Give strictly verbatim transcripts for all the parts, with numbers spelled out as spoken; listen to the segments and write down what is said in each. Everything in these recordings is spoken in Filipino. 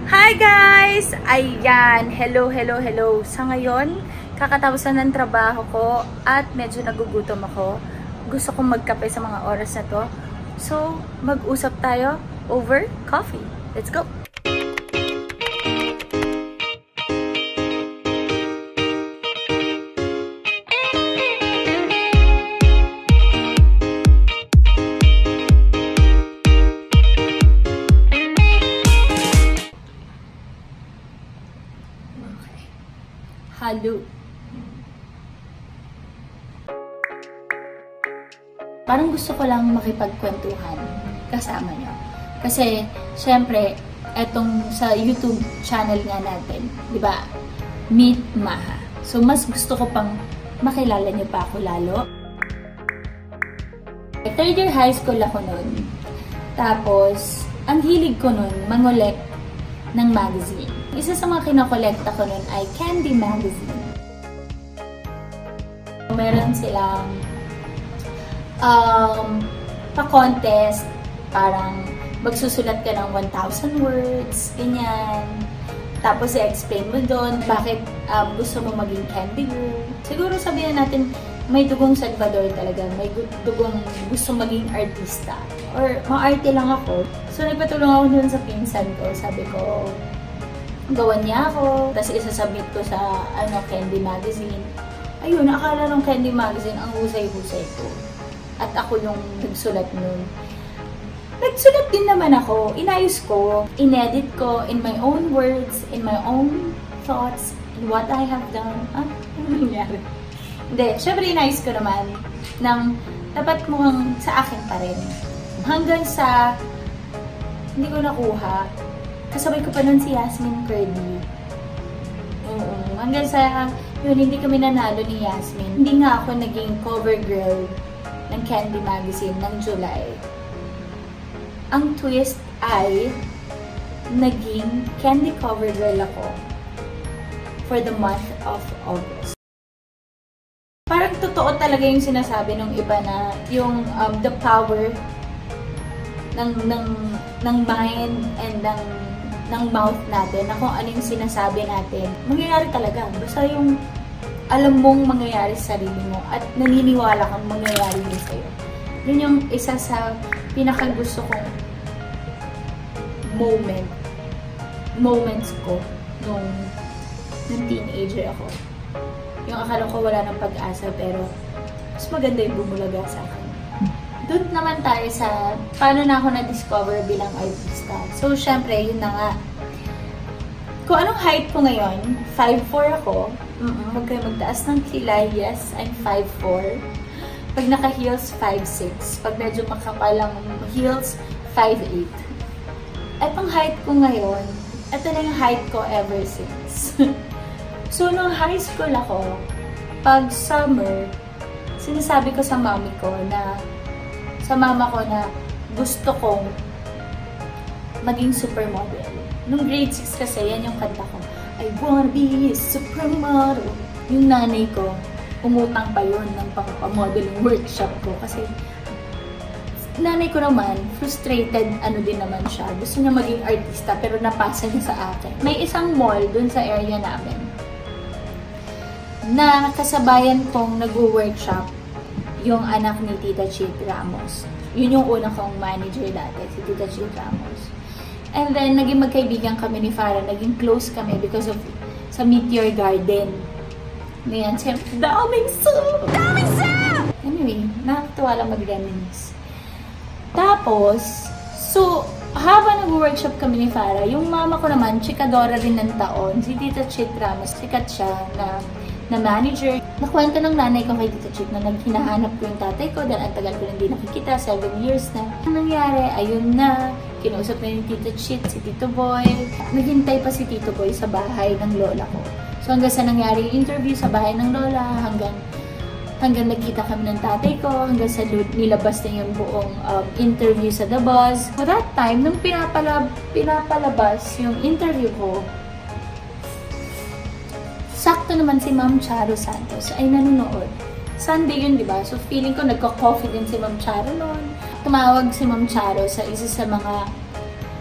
Hi guys! Ayan, hello, hello, hello. Sa ngayon, kakatapos na ng trabaho ko at medyo nagugutom ako. Gusto kong magkape sa mga oras na to. So, mag-usap tayo over coffee. Let's go! Halo. Parang gusto ko lang makipagkwentuhan kasama nyo. Kasi, syempre, etong sa YouTube channel nga natin, di ba? Meet Maha. So, mas gusto ko pang makilala nyo pa ako lalo. Third year high school ako nun. Tapos, ang hilig ko nun, mangolek ng magazine. Isa sa mga kinokolekta ko nun ay Candy Magazine. Meron silang um, pa-contest, parang magsusulat ka ng one thousand words, ganyan. Tapos i-explain mo doon bakit um, gusto mo maging candy girl. Siguro sabihin natin, may dugong Salvador talaga, may dugong gusto maging artista. Or ma-arte lang ako. So nagpatulong ako doon sa pinsan ko. Sabi ko, gawan niya ako, tapos isasubmit ko sa ano, Candy Magazine. Ayun, akala ng Candy Magazine ang husay-husay ko. At ako yung nagsulat nun. Nagsulat din naman ako, inayos ko, inedit ko in my own words, in my own thoughts, in what I have done. Ah, ano nangyari? Hindi, syempre inayos ko naman ng dapat mukhang sa akin pa rin. Hanggang sa hindi ko nakuha. Kasabay ko pa nun si Yasmin Curdy. Oo. Hanggang sa, yun, hindi kami nanalo ni Yasmin. Hindi nga ako naging cover girl ng Candy Magazine ng July. Ang twist ay, naging candy cover girl ako for the month of August. Parang totoo talaga yung sinasabi ng iba na yung um, the power ng, ng, ng mind and ng ng mouth natin, na kung ano yung sinasabi natin, mangyayari talaga. Basta yung alam mong mangyayari sa sarili mo at naniniwala kang mangyayari din sa'yo. Yun yung isa sa pinakagusto kong moment, moments ko nung, nung teenager ako. Yung akala ko wala ng pag-asa, pero mas maganda yung bumulaga sa akin. Doon naman tayo sa paano na ako na-discover bilang artista. So, syempre, yun na nga. Kung anong height ko ngayon, five four ako. Mm-mm, huwag kayo magtaas ng kilay. Yes, I'm five four. Pag naka-heels, five six. Pag medyo makapalang heels, five eight. At ang height ko ngayon, ito na yung height ko ever since. So, nung high school ako, pag summer, sinasabi ko sa mommy ko na sa mama ko na gusto kong maging supermodel. Nung grade six kasi, yan yung kanta ko. I wanna be a supermodel. Yung nanay ko, umutang pa yun ng pang-modeling workshop ko. Kasi, nanay ko naman, frustrated ano din naman siya. Gusto niya maging artista, pero napasa niya sa akin. May isang mall dun sa area namin na kasabayan kong nag-workshop yung anak ni Tita Chit Ramos. Yun yung una kong manager dati, si Tita Chit Ramos. And then, naging magkaibigan kami ni Farah. Naging close kami because of sa Meteor Garden. Ngayon, siyempre, daming soup! Daming soup! Anyway, nakakatuwa lang mag-reminisce. Tapos, so, habang nag-workshop kami ni Farah, yung mama ko naman, chikadora rin ng taon. Si Tita Chit Ramos, sikat siya na na manager. Nakwento ng nanay ko kay Tita Chit na naghinahanap ko yung tatay ko dahil ang tagal ko hindi nakikita, seven years na. Ang nangyari, ayun na, kinausap na yung Tita Chit, si Tito Boy. Naghintay pa si Tito Boy sa bahay ng lola ko. So hanggang sa nangyari yung interview sa bahay ng lola, hanggang hanggang nagkita kami ng tatay ko, hanggang sa nilabas na yung buong um, interview sa The Buzz. For that time, nung pinapalab pinapalabas yung interview ko, sakto naman si Ma'am Charo Santos ay nanonood. Sunday yun, di ba? So, feeling ko nagka-coffee din si Ma'am Charo noon. Tumawag si Ma'am Charo sa isa sa mga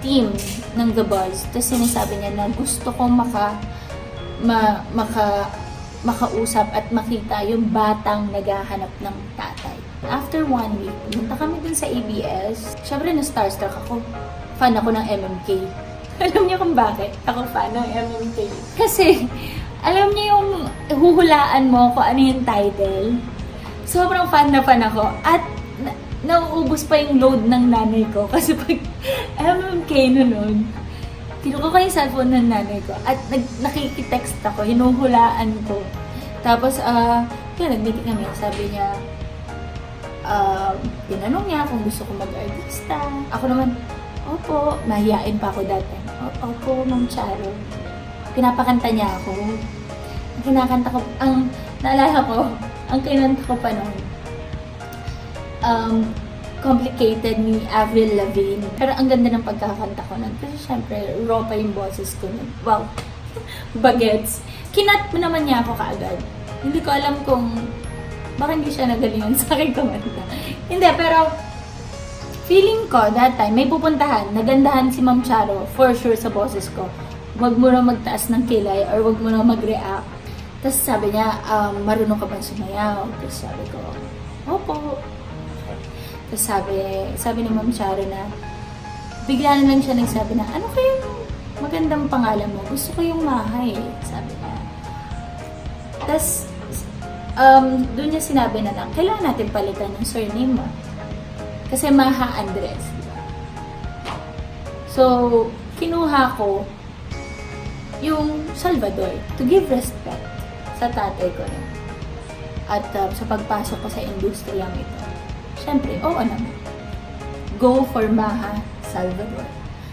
team ng The Buzz. Tapos sinasabi niya na gusto kong maka, ma, maka, makausap at makita yung batang naghahanap ng tatay. After one week, pumunta kami dun sa A B S. Siyempre, na-starstruck ako. Fan ako ng M M K. Alam niyo kung bakit ako fan ng M M K? Kasi, alam niyo yung huhulaan mo kung ano yung title. Sobrang fan na fan ako. At na nauubos pa yung load ng nanay ko. Kasi pag M M K na nun, kinuha ko yung cellphone ng nanay ko. At nakikitext ako, hinuhulaan ko. Tapos, ah, uh, yun, nag-meeting kami. Sabi niya, uh, tinanong niya kung gusto ko mag-artista. Ako naman, opo, mahihain pa ako dati. Opo, Ma'am Charo. Pinapakanta niya ako. Ang kinakanta ko, ang naalala ko, ang kinanta ko pa noon, um, Complicated ni Avril Lavigne. Pero ang ganda ng pagkakanta ko nun. Kasi syempre, raw pa yung boses ko nun. Wow, bagets. Kinat mo naman niya ako kaagad. Hindi ko alam kung baka hindi siya nagalingan sa akin kumanta. Hindi, pero feeling ko that time, may pupuntahan, nagandahan si Ma'am Charo, for sure sa boses ko. Huwag mo na magtaas ng kilay or huwag mo na mag-react. Tapos sabi niya, um, marunong ka bang sumayaw? Tapos sabi ko, opo. Tapos sabi, sabi ni Ma'am Charo na, bigla na lang siya nagsabi na, ano kayong magandang pangalan mo? Gusto ko yung Mahay, sabi niya. Tapos, um, doon niya sinabi na lang, kailangan natin palitan yung surname mo. Kasi Maha Andres, diba? So, kinuha ko yung Salvador to give respect sa tatay ko rin. At uh, sa pagpasok ko sa industriyang ito, syempre, oo naman. Go for Maha Salvador.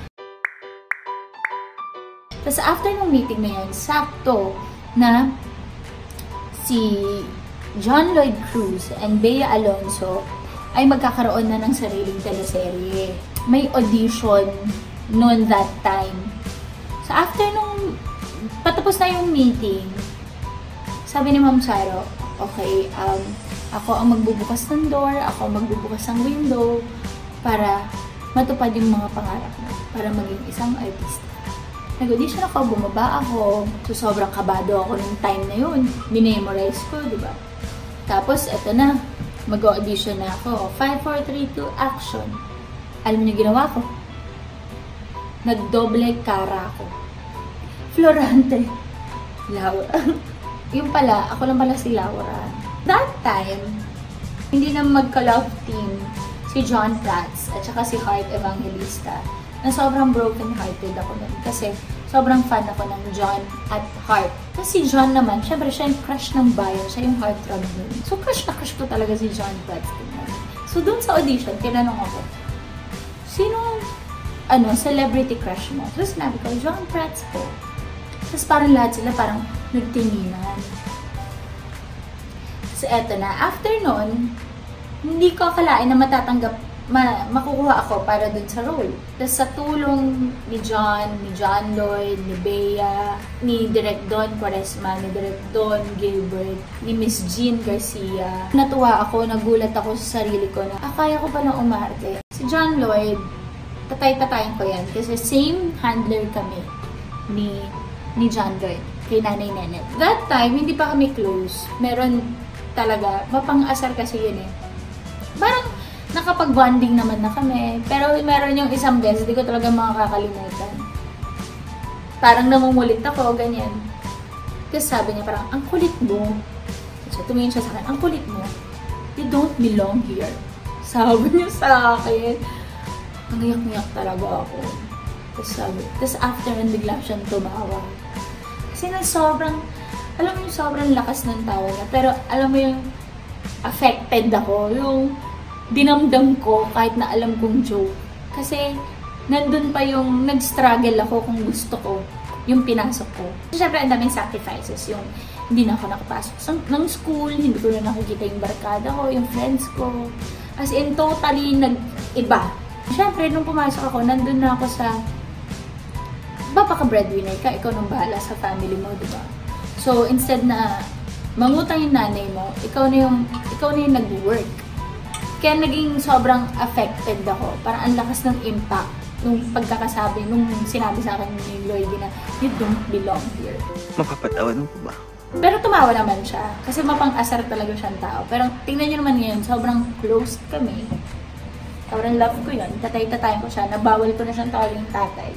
Tapos after ng meeting na yan, sakto na si John Lloyd Cruz and Bea Alonzo ay magkakaroon na ng sariling teleserye. May audition noon that time. So after nung patapos na yung meeting, sabi ni Ma'am Charo, okay, um, ako ang magbubukas ng door, ako ang magbubukas ng window para matupad yung mga pangarap mo, para maging isang artista. Nag-audition ako, bumaba ako, so sobrang kabado ako nung time na yun. Minemorize ko, di ba? Tapos, eto na, mag-audition na ako. five, four, three, two, action. Alam niyo ginawa ko? Nagdoble cara ako. Florante. Laura. Yung pala, ako lang pala si Laura. That time, hindi na magka-love team si John Prats at saka si Heart Evangelista na sobrang broken-hearted ako nun kasi sobrang fan ako ng John at Heart. Kasi si John naman, syempre siya yung crush ng buyer, siya yung heartthrob nun. So crush na crush ko talaga si John Prats. So dun sa audition, tinanong ako, sino, ano, celebrity crush mo? So sinabi ko, John Prats po. Tapos parang lahat sila parang nagtinginan. So eto na, after nun, hindi ko akalain na matatanggap, ma makukuha ako para dun sa role. Tapos sa tulong ni John, ni John Lloyd, ni Bea, ni Direk Don Quaresma, ni Direk Don Gilbert, ni Miss Jean Garcia, natuwa ako, nagulat ako sa sarili ko na, ah, kaya ko palang umarte. Si John Lloyd, tatay-tatayin ko yan kasi same handler kami ni, ni John Lloyd, kay Nanay Nenet. That time, hindi pa kami close. Meron talaga, mapang-asar kasi yun eh. Parang, nakapag-bonding naman na kami. Pero meron yung isang beses, hindi ko talaga makakalimutan. Parang namumulit ako, ganyan. Tapos sabi niya parang, ang kulit mo. So, tumingin siya sa akin, ang kulit mo. You don't belong here. Sabi niya sa akin. Nangiyak-ngiyak talaga ako. Tapos sabi, tapos after, bigla siyang tumawa. Kasi na sobrang, alam mo yung sobrang lakas ng tawa niya. Pero alam mo yung affected ako. Yung dinamdam ko kahit na alam kong joke. Kasi, nandun pa yung nag-struggle ako kung gusto ko yung pinasok ko. Siyempre, ang daming sacrifices. Yung hindi na ako nakapasok sa, ng school, hindi ko na nakikita yung barkada ko, yung friends ko. As in, totally nag-iba. Siyempre, nung pumasok ako, nandun na ako sa baba ka breadwinner ka, ikaw nang bahala sa family mo, di ba? So, instead na mangutang yung nanay mo, ikaw na yung, ikaw na yung nag-work. Kaya naging sobrang affected ako. Parang ang lakas ng impact nung pagkakasabi, nung sinabi sa akin ni Lloydie na, you don't belong here. Mapapatawanan ko ba? Pero tumawa naman siya. Kasi mapang-asar talaga siyang tao. Pero tingnan niyo naman ngayon, sobrang close kami. Sobrang love ko yun. Tatay-tatay ko siya. Nabawal ko na siyang tawagin tatay.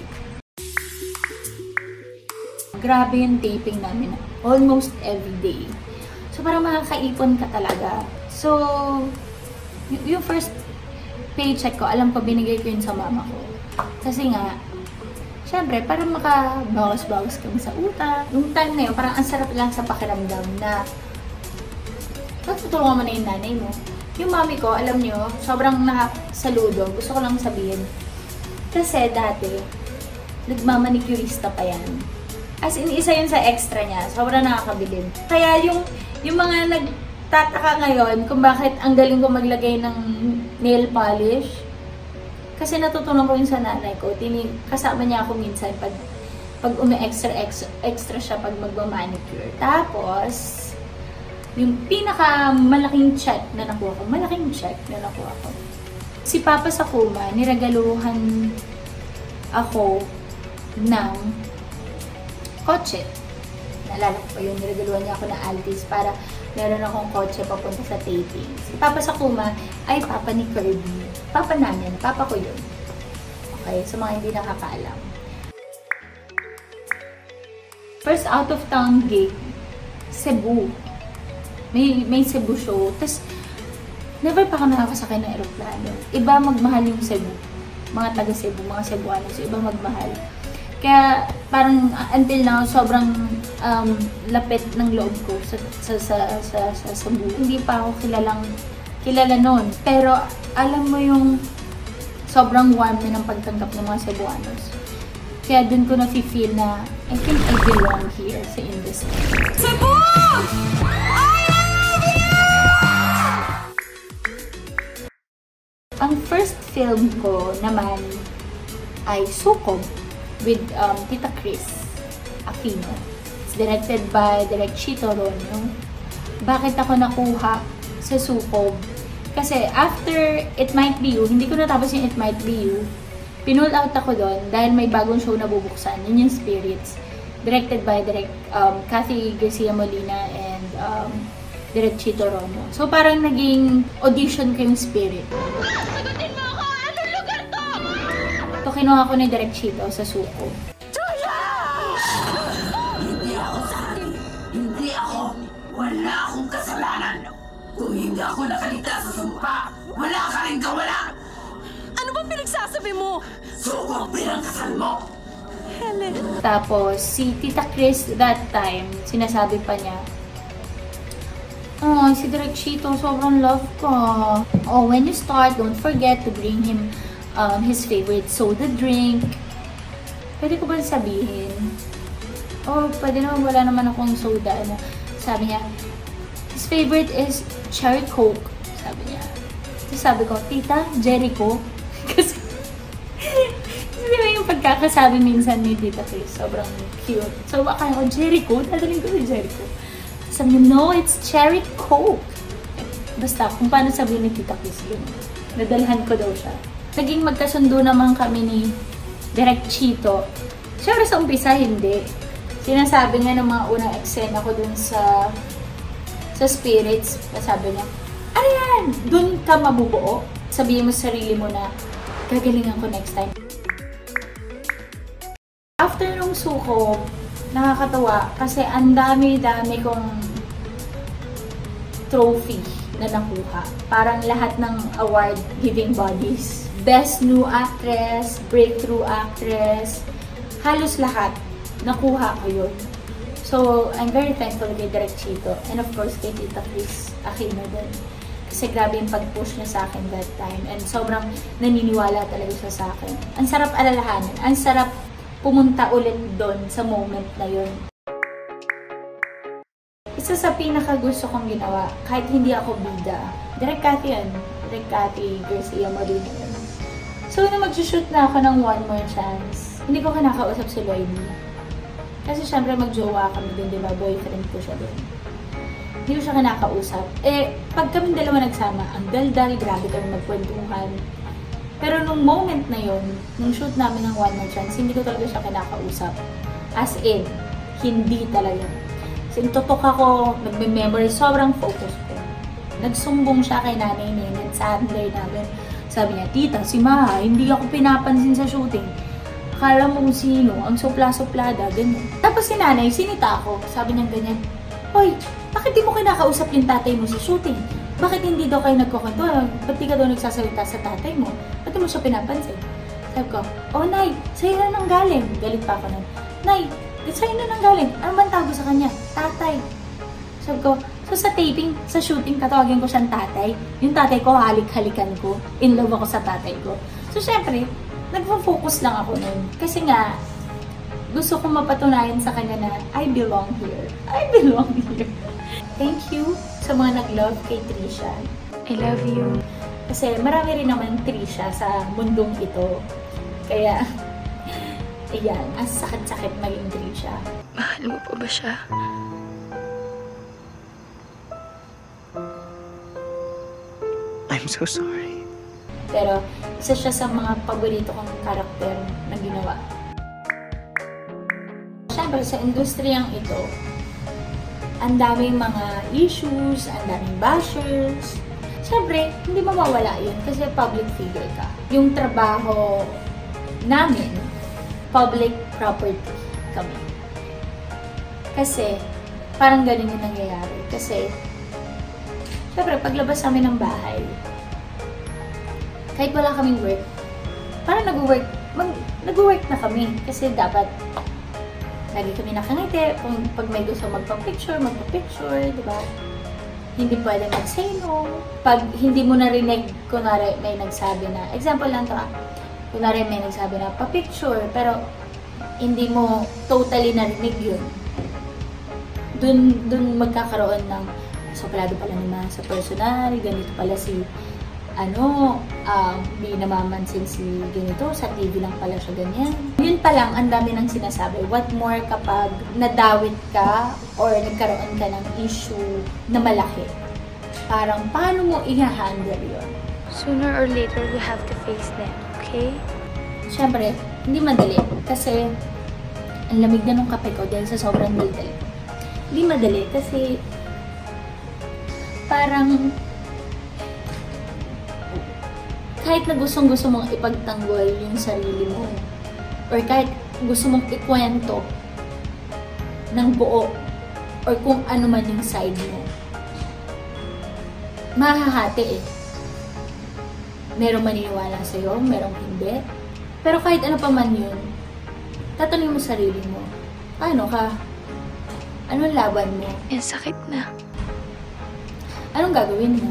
Grabe yung taping namin. Almost every day. So parang makakaipon ka talaga. So, yung first paycheck ko, alam ko binigay ko yun sa mama ko. Kasi nga, syempre, parang makabawas-bawas kami sa utang. Yung time na yun, parang ang sarap lang sa pakiramdam na matutulungan mo na yung nanay mo. Yung mami ko, alam nyo, sobrang nakasaludo. Gusto ko lang sabihin. Kasi dati, nagmamanicurista pa yan. As in, isa yun sa extra niya. Sobrang nakakabilib. Kaya yung, yung mga nagtataka ngayon kung bakit ang galing ko maglagay ng nail polish, kasi natutunan ko yun sa nanay ko. Tini, kasama niya ako minsan pag, pag umi-extra extra, extra siya pag magmamanicure. Tapos, yung pinaka-malaking check na nakuha ko, malaking check na nakuha ko. Si Papa sa Kuma, niragaluhan ako ng kotse. Naalala ko pa yun, niragaluhan niya ako ng Altis para meron akong kotse papunta sa taping. Si Papa sa Kuma ay Papa ni Kirby. Papa namin, Papa ko yun. Okay, sa mga hindi nakakaalam. First out-of-town gig, Cebu. May, may Cebu show. Tapos, never pa ako nakakasakay ng aeroplano. Iba magmahal yung Cebu. Mga taga Cebu, mga Cebuanos, iba magmahal. Kaya, parang until now, sobrang um, lapit ng loob ko sa, sa, sa, sa, sa Cebu. Hindi pa ako kilalang, kilala nun. Pero, alam mo yung sobrang warm na ng pagtanggap ng mga Cebuanos. Kaya dun ko na-feel na, I think I belong here sa industry. Cebu! Ang first film ko naman ay Sukob with um, Tita Chris Aquino. It's directed by Direk Chito Ronyo. Bakit ako nakuha sa Sukob? Kasi after It Might Be You, hindi ko natapos yung It Might Be You, pinull out ako doon dahil may bagong show na bubuksan. Yun yung Spirits. Directed by Direk um, Cathy Garcia Molina and um, Direk Chito Ronyo. So parang naging audition ko yung Spirit. Sagutin mo ako! Anong lugar to? So kinuha ko ni Direk Chito sa Suko. Hindi ako sa akin. Hindi ako. Wala akong kasalanan. Kung hindi ako nakaligtas sa sumpa, wala ka rin kawalan. Ano bang pinagsasabi mo? Suko pinangkasal mo. Helen. Tapos si Tita Chris that time, sinasabi pa niya, oh, si Direk Chito, sobrang love ko. Oh, when you start, don't forget to bring him um, his favorite soda drink. Pwede ko ba sabihin? Oh, pwede naman, wala naman akong soda. Ano. Sabi niya, his favorite is cherry coke. Sabi niya. So sabi ko, Tita, Jericho? Kasi, kasi diba yung pagkakasabi minsan ni Tita Chris, sobrang cute. So, akala ko, Jericho? Tataling ko si Jericho. Sabi niya, no, it's cherry coke. Basta, kung paano sabihin ni Tita Chris yun. Nadalhan ko daw siya. Naging magkasundo naman kami ni Direk Chito. Siyempre sa umpisa, hindi. Sinasabi niya ng mga unang eksena ko dun sa sa Spirits. Sabi niya, ano yan? Dun ka mabubuo? Sabihin mo sa sarili mo na, gagalingan ko next time. After nung Suko, nakakatawa kasi ang dami-dami kong trophy na nakuha. Parang lahat ng award-giving bodies. Best New Actress, Breakthrough Actress, halos lahat nakuha ko yun. So, I'm very thankful kay Direk Chito and of course kay Tita Chris Aquino din. Kasi grabe yung pag-push niya sa akin that time and sobrang naniniwala talaga siya sa akin. Ang sarap alalahanin, ang sarap pumunta ulit doon sa moment na yun. Isa sa pinaka-gusto kong ginawa, kahit hindi ako bida, Direk Cathy yan. Direk Cathy Garcia Molina yun. So, nung mag-shoot na ako ng One More Chance, hindi ko kinakausap si Lloydie. Kasi syempre mag-jowa kami din, di ba? Boyfriend ko siya doon. Hindi ko siya kinakausap. Eh, pag kami dalawa nagsama, ang dal-dal, grabe kami magkwentuhan. Pero nung moment na yun, nung shoot namin ng One More Chance, hindi ko talaga siya kinakausap. As in, hindi talaga. Kasi tutok ako, nagme-memory, sobrang focus ko. Nagsumbong siya kay nanay niya, sa handler namin. Sabi niya, tita, si Maha, hindi ako pinapansin sa shooting. Akala mo kung sino, ang supla-suplada, ganyan. Tapos si nanay, sinita ako. Sabi niya ganyan, Hoy, bakit di mo kinakausap yung tatay mo sa shooting? Bakit hindi daw kayo nagkukwento? Ba't di ka daw nagsasalita sa tatay mo? Ba't di mo siya pinapansin? Sabi ko, oh Nay, sa'yo na nang galing. Galit pa ako nun. Nay, sa'yo na nang galing. Ano man tawag sa kanya? Tatay. Sabi ko, so sa taping, sa shooting, katawagin ko siyang tatay. Yung tatay ko, halik-halikan ko. In love ako sa tatay ko. So syempre, nagpo-focus lang ako nun. Kasi nga, gusto kong mapatunayan sa kanya na I belong here. I belong here. Thank you sa mga nag-love kay Trisha. I love you. Kasi marami rin naman Trisha sa mundong ito. Kaya, ayan, ang sakit-sakit maging Trisha. Mahal mo pa ba siya? I'm so sorry. Pero, isa siya sa mga paborito kong karakter na ginawa. Siyempre, sa industriyang ito, ang daming mga issues, ang daming bashers. Siyempre, hindi mawawala yun kasi public figure ka. Yung trabaho namin, public property kami. Kasi, parang ganun yung nangyayari. Kasi, siyempre, paglabas namin ng bahay, kahit wala kaming work, parang nag-work, nag-work na kami. Kasi dapat, lagi kami nakangiti. Kung pag may gusto magpa-picture, magpa-picture, di ba? Hindi pwede mag-say no. Pag hindi mo narinig, kunwari may nagsabi na, example lang to ah, kunwari may nagsabi na pa-picture, pero hindi mo totally narinig yun. Dun, dun magkakaroon ng, soplado pala naman sa personal, ganito pala si, ano, um, di namamansin si ganito, sa T V lang pala siya ganyan. Yun pa lang, ang dami nang sinasabi. What more kapag nadawit ka or nagkaroon ka ng issue na malaki? Parang, paano mo i-handle yun? Sooner or later, we have to face them, okay? Siyempre, hindi madali. Kasi, ang lamig na nung kape ko dahil sa sobrang daldal. Hindi madali kasi, parang, kahit na gustong-gusto mong ipagtanggol yung sarili mo, or kahit gusto mong ikwento ng buo, or kung ano man yung side mo, mahahati eh. Merong maniniwala sa'yo, merong hindi. Pero kahit ano pa man yun, tatanungin mo sarili mo, paano ka? Anong laban mo? Yan, sakit na. Anong gagawin mo?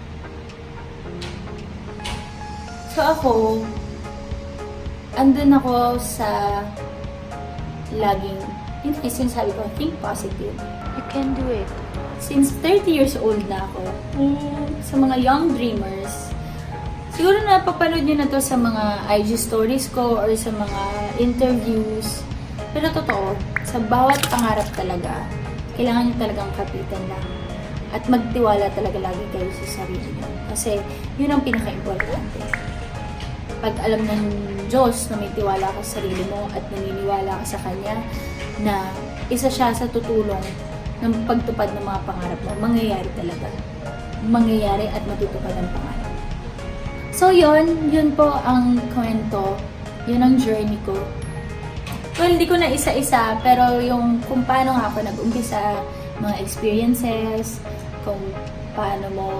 So ako, andun ako sa laging, yun kasi sinasabi ko, think positive. You can do it. Since thirty years old na ako, mm, sa mga young dreamers, siguro napapanood nyo na to sa mga I G stories ko or sa mga interviews. Pero totoo, sa bawat pangarap talaga, kailangan nyo talagang kapitan lang. At magtiwala talaga lagi kayo sa sarili nyo. Kasi yun ang pinaka-importante. Pag alam ng Diyos na may tiwala ka sa sarili mo at naniniwala ka sa Kanya na isa siya sa tutulong ng pagtupad ng mga pangarap mo, mangyayari talaga. Mangyayari at matutupad ang pangarap. So yun, yun po ang kwento. Yun ang journey ko. Well, hindi ko na isa-isa, pero yung kung paano nga ako nag-umpisa, mga experiences, kung paano mo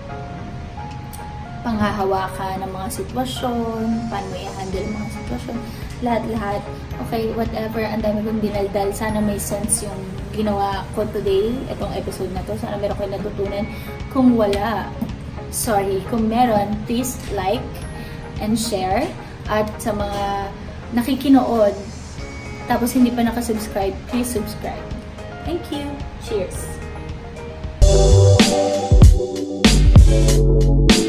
panghahawakan ng mga sitwasyon, paano mo i-handle mga sitwasyon, lahat-lahat. Okay, whatever, ang dami kong dinaldal. Sana may sense yung ginawa ko today, itong episode na to. Sana meron kayo natutunan. Kung wala, sorry. Kung meron, please like and share. At sa mga nakikinood, tapos hindi pa nakasubscribe, please subscribe. Thank you. Cheers!